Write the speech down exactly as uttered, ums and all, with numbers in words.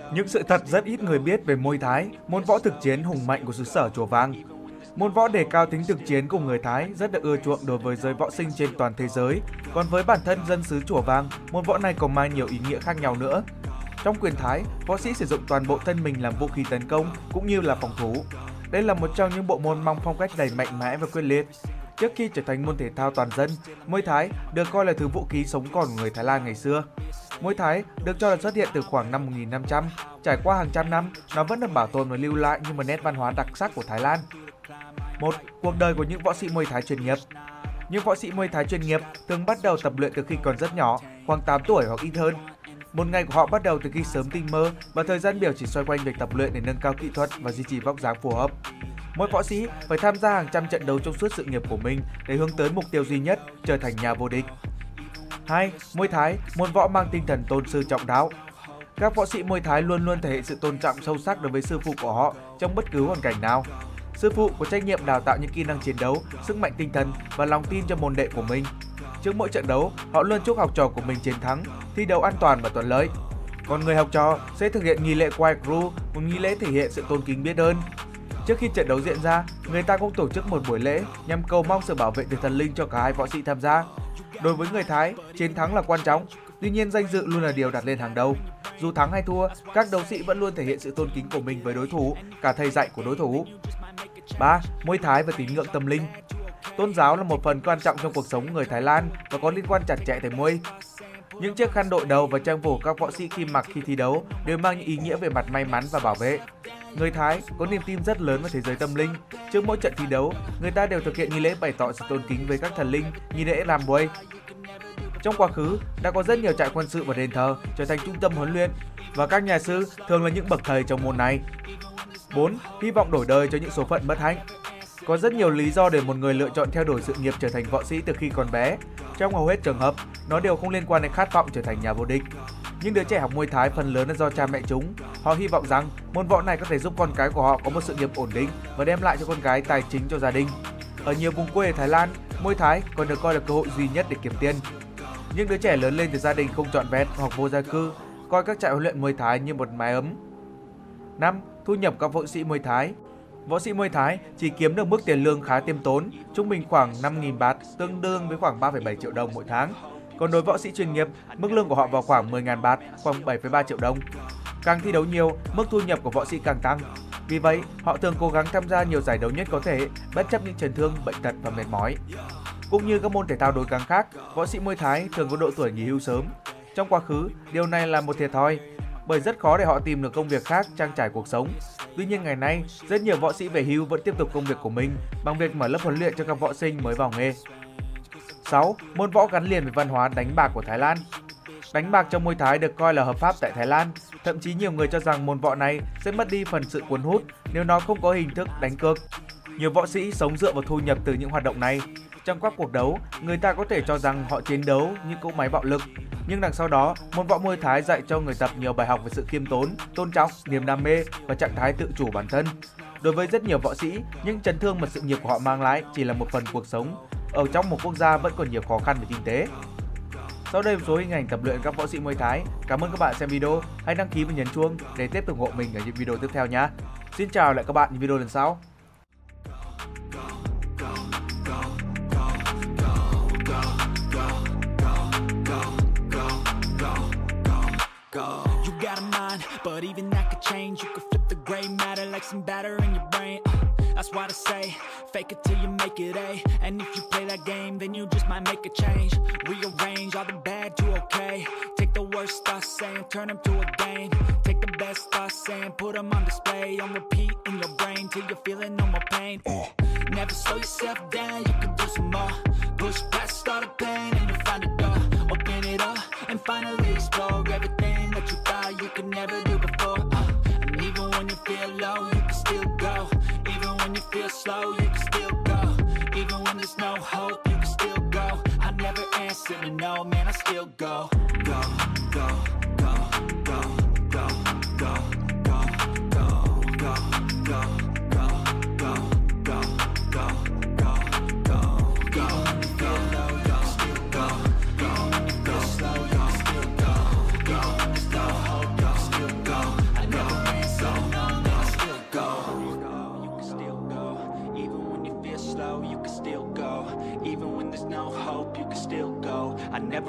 Những sự thật rất ít người biết về Muay Thái, môn võ thực chiến hùng mạnh của xứ sở Chùa Vàng. Môn võ đề cao tính thực chiến của người Thái rất được ưa chuộng đối với giới võ sinh trên toàn thế giới. Còn với bản thân dân xứ Chùa Vàng, môn võ này còn mang nhiều ý nghĩa khác nhau nữa. Trong quyền Thái, võ sĩ sử dụng toàn bộ thân mình làm vũ khí tấn công cũng như là phòng thủ. Đây là một trong những bộ môn mang phong cách đầy mạnh mẽ và quyết liệt. Trước khi trở thành môn thể thao toàn dân, Muay Thái được coi là thứ vũ khí sống còn của người Thái Lan ngày xưa. Muay Thái được cho là xuất hiện từ khoảng năm một nghìn năm trăm, trải qua hàng trăm năm, nó vẫn được bảo tồn và lưu lại như một nét văn hóa đặc sắc của Thái Lan. một. Cuộc đời của những võ sĩ Muay Thái chuyên nghiệp. Những võ sĩ Muay Thái chuyên nghiệp thường bắt đầu tập luyện từ khi còn rất nhỏ, khoảng tám tuổi hoặc ít hơn. Một ngày của họ bắt đầu từ khi sớm tinh mơ và thời gian biểu chỉ xoay quanh việc tập luyện để nâng cao kỹ thuật và duy trì vóc dáng phù hợp. Mỗi võ sĩ phải tham gia hàng trăm trận đấu trong suốt sự nghiệp của mình để hướng tới mục tiêu duy nhất, trở thành nhà vô địch. hai. Muay Thái, môn võ mang tinh thần tôn sư trọng đạo. Các võ sĩ Muay Thái luôn luôn thể hiện sự tôn trọng sâu sắc đối với sư phụ của họ trong bất cứ hoàn cảnh nào. Sư phụ có trách nhiệm đào tạo những kỹ năng chiến đấu, sức mạnh tinh thần và lòng tin cho môn đệ của mình. Trước mỗi trận đấu, họ luôn chúc học trò của mình chiến thắng, thi đấu an toàn và thuận lợi. Còn người học trò sẽ thực hiện nghi lễ Kwai Kru, một nghi lễ thể hiện sự tôn kính biết ơn. Trước khi trận đấu diễn ra, người ta cũng tổ chức một buổi lễ nhằm cầu mong sự bảo vệ từ thần linh cho cả hai võ sĩ tham gia. Đối với người Thái, chiến thắng là quan trọng, tuy nhiên danh dự luôn là điều đặt lên hàng đầu. Dù thắng hay thua, các đấu sĩ vẫn luôn thể hiện sự tôn kính của mình với đối thủ, cả thầy dạy của đối thủ. ba. Muay Thái và tín ngưỡng tâm linh. Tôn giáo là một phần quan trọng trong cuộc sống người Thái Lan và có liên quan chặt chẽ tới Muay. Những chiếc khăn đội đầu và trang phục các võ sĩ khi mặc khi thi đấu đều mang những ý nghĩa về mặt may mắn và bảo vệ. Người Thái có niềm tin rất lớn vào thế giới tâm linh. Trước mỗi trận thi đấu, người ta đều thực hiện nghi lễ bày tỏ sự tôn kính với các thần linh, nghi lễ làm Muay. Trong quá khứ, đã có rất nhiều trại quân sự và đền thờ trở thành trung tâm huấn luyện và các nhà sư thường là những bậc thầy trong môn này. bốn. Hy vọng đổi đời cho những số phận bất hạnh. Có rất nhiều lý do để một người lựa chọn theo đuổi sự nghiệp trở thành võ sĩ từ khi còn bé. Trong hầu hết trường hợp, nó đều không liên quan đến khát vọng trở thành nhà vô địch. Những đứa trẻ học Muay Thái phần lớn là do cha mẹ chúng. Họ hy vọng rằng môn võ này có thể giúp con cái của họ có một sự nghiệp ổn định và đem lại cho con cái tài chính cho gia đình. Ở nhiều vùng quê ở Thái Lan, Muay Thái còn được coi là cơ hội duy nhất để kiếm tiền. Những đứa trẻ lớn lên từ gia đình không trọn vẹn hoặc vô gia cư coi các trại huấn luyện Muay Thái như một mái ấm. năm. Thu nhập các võ sĩ Muay Thái. Võ sĩ Muay Thái chỉ kiếm được mức tiền lương khá tiêm tốn, trung bình khoảng năm nghìn baht, tương đương với khoảng ba phẩy bảy triệu đồng mỗi tháng. Còn đối với võ sĩ chuyên nghiệp, mức lương của họ vào khoảng mười nghìn baht, khoảng bảy phẩy ba triệu đồng. Càng thi đấu nhiều, mức thu nhập của võ sĩ càng tăng. Vì vậy, họ thường cố gắng tham gia nhiều giải đấu nhất có thể, bất chấp những chấn thương, bệnh tật và mệt mỏi. Cũng như các môn thể thao đối kháng khác, võ sĩ Muay Thái thường có độ tuổi nghỉ hưu sớm. Trong quá khứ, điều này là một thiệt thòi, bởi rất khó để họ tìm được công việc khác trang trải cuộc sống. Tuy nhiên ngày nay, rất nhiều võ sĩ về hưu vẫn tiếp tục công việc của mình bằng việc mở lớp huấn luyện cho các võ sinh mới vào nghề. sáu. Môn võ gắn liền với văn hóa đánh bạc của Thái Lan. Đánh bạc trong Muay Thái được coi là hợp pháp tại Thái Lan, thậm chí nhiều người cho rằng môn võ này sẽ mất đi phần sự cuốn hút nếu nó không có hình thức đánh cược. Nhiều võ sĩ sống dựa vào thu nhập từ những hoạt động này. Trong các cuộc đấu, người ta có thể cho rằng họ chiến đấu những cỗ máy bạo lực, nhưng đằng sau đó, môn võ Muay Thái dạy cho người tập nhiều bài học về sự khiêm tốn, tôn trọng, niềm đam mê và trạng thái tự chủ bản thân. Đối với rất nhiều võ sĩ, những chấn thương mà sự nghiệp của họ mang lại chỉ là một phần cuộc sống. Ở trong một quốc gia vẫn còn nhiều khó khăn về kinh tế. Sau đây một số hình ảnh tập luyện các võ sĩ Muay Thái. Cảm ơn các bạn xem video, hãy đăng ký và nhấn chuông để tiếp tục ủng hộ mình ở những video tiếp theo nhé. Xin chào lại các bạn những video lần sau. You got a mind, but even that could change. You could flip the gray matter like some batter in your brain. uh, That's why I say, fake it till you make it A. And if you play that game, then you just might make a change. Rearrange all the bad to okay. Take the worst thoughts saying, turn them to a game. Take the best thoughts saying, put them on display. On repeat in your brain till you're feeling no more pain. uh. Never slow yourself down, you can do some more. Push past all the pain and you'll find a door. Open it up and finally explore everything that you thought you could never do before. uh, And even when you feel low, you can still go. Even when you feel slow, you can still go. Even when there's no hope, you can still go. I never answer to no, man, I still go. Go, go, go, go, go, go, go, go, go, go, go, go, go, go, go, go, go. Even when you feel low, you can still go. Even when you feel slow, you can still go. Even when there's no hope, you can still go. I